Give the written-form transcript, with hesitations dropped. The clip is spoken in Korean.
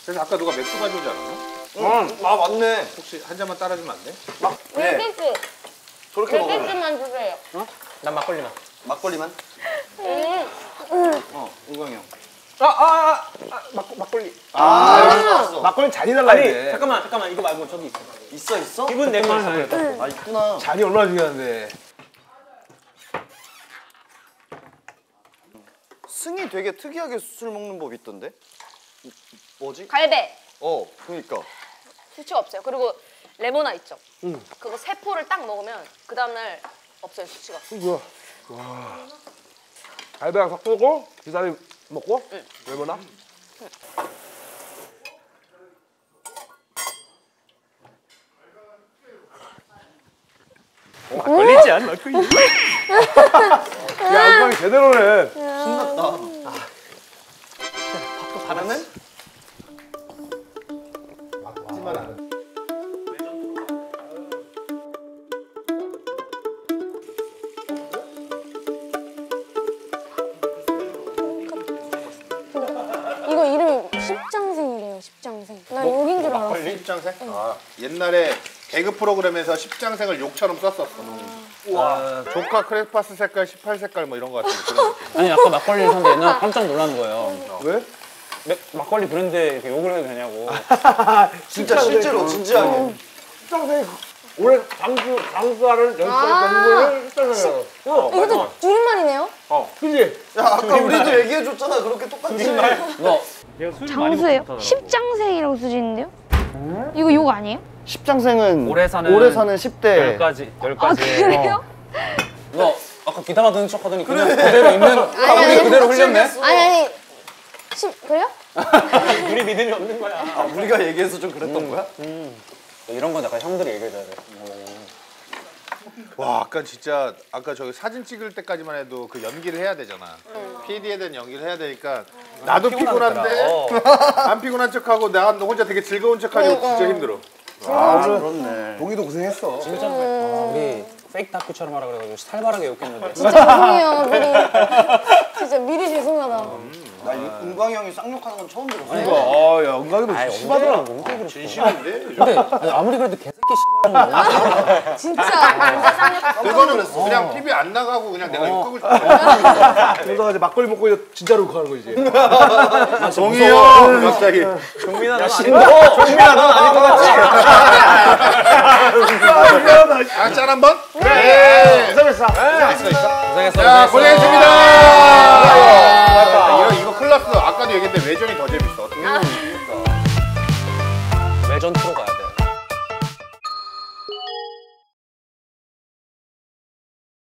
그래서 아까 누가 맥주 가져오지 않았나? 아 맞네. 혹시 한 잔만 따라주면 안 돼? 밀키스. 저렇게 먹어. 밀키스만 주세요. 어? 난 막걸리만. 막걸리만? 은광이 형. 막걸리. 막걸리 잔이 달라야 아니 돼. 잠깐만 이거 말고 저기 있어. 있어? 기분 내고 있어. 아 있구나. 잔이 얼마나 중요한데. 승이 되게 특이하게 술 먹는 법 있던데? 뭐지? 갈배. 그러니까. 수치가 없어요. 그리고 레모나 있죠. 그거 세 포를 딱 먹으면 그 다음날 없어요 수치가. 뭐야? 와. 갈비랑 섞고 기다리 먹고 레모나. 막걸리지 않 막걸리. 야, 은광이 제대로네. 신났다. 밥도 잘하네? 하지만 않은. 이거 이름이 십장생이래요. 십장생. 나 여긴 줄 알았어. 십장생? 아, 옛날에 개그 프로그램에서 십장생을 욕처럼 썼었어. 우와. 조카 크레파스 색깔 18색깔 뭐 이런 거 같은 그런 느낌. 아니 아까 막걸리를 샀는데 얘는 깜짝 놀라는 거예요. 왜? 막걸리 브랜드에 이렇게 욕을 해도 되냐고. 진짜 실제로 진지하게. 십장생 올해 장수하는 연습을 십장생이에요. 이것도 줄임말이네요. 그지? 야 아까 우리도 얘기해줬잖아. 그렇게 똑같이. 너 장수예요? 십장생이라고 쓰시는데요? 이거 욕 아니에요? 십장생은 오래 사는 10대. 10가지. 아 그래요? 너 아까 귀담아 듣는 척 하더니 그냥 그대로 있는 우리 그대로 흘렸네? 아니. 그래요? 우리 믿음이 없는 거야. 아 우리가 얘기해서 좀 그랬던 거야? 이런 건 약간 형들이 얘기해줘야 돼. 와, 아까 진짜 아까 저기 사진 찍을 때까지만 해도 그 연기를 해야 되잖아. PD에 대한 연기를 해야 되니까 나도 피곤한데 안 피곤한 척하고 나 혼자 되게 즐거운 척하려고 진짜 힘들어. 그렇네. 동이도 고생했어. 진짜 우리 페이크 다큐처럼 하라 그래가지고 살벌하게 욕했는데. 진짜 죄송해요. 미리. 진짜 미리 죄송하다. 나 은광이 형이 쌍욕하는 건 처음 들었어. 야, 은광이도 심하더라. 진심인데? 근데 아무리 그래도 개새끼 씨발은 진짜. 그거는 그냥 TV 안 나가고 그냥 내가 욕하고 싶어. 그러다가 이제 막걸리 먹고 이제 진짜로 욕하는 거 이제. 동이 형 갑자기. 종민아 넌 아닌 것 같아. 종민아 넌 아닌 것 같지? 짠 한번? 네. 고생했어. 고생했어. 자, 고생했습니다. 이거 클났어. 아까도 얘기했는데 외전이 더 재밌어. 어떻게? 외전 프로가.